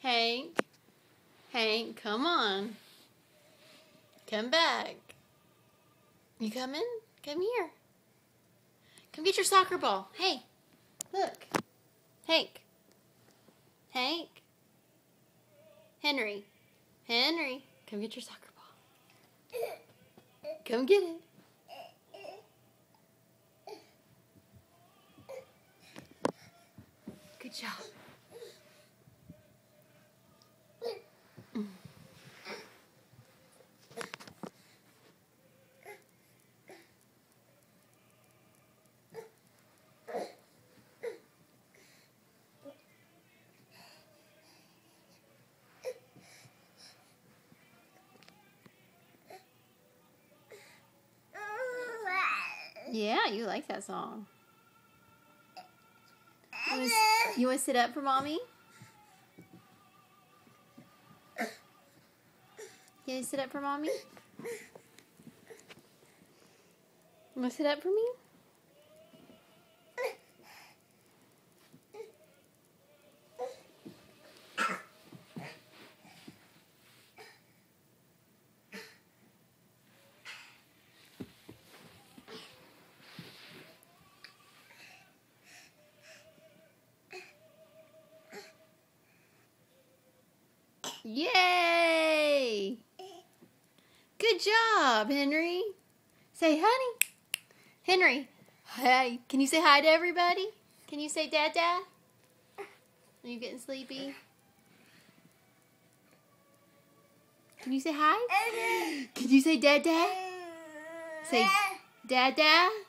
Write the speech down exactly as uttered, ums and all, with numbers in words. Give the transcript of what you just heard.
Hank. Hank, come on. Come back. You coming? Come here. Come get your soccer ball. Hey, look. Hank. Hank. Henry. Henry. Come get your soccer ball. Come get it. Good job. Yeah, you like that song. You want to, you want to sit up for mommy? You want to sit up for mommy? You want to sit up for me? Yay! Good job, Henry. Say, honey. Henry, hey, can you say hi to everybody? Can you say dad, dad? Are you getting sleepy? Can you say hi? Can you say dad, dad? Say dad, dad?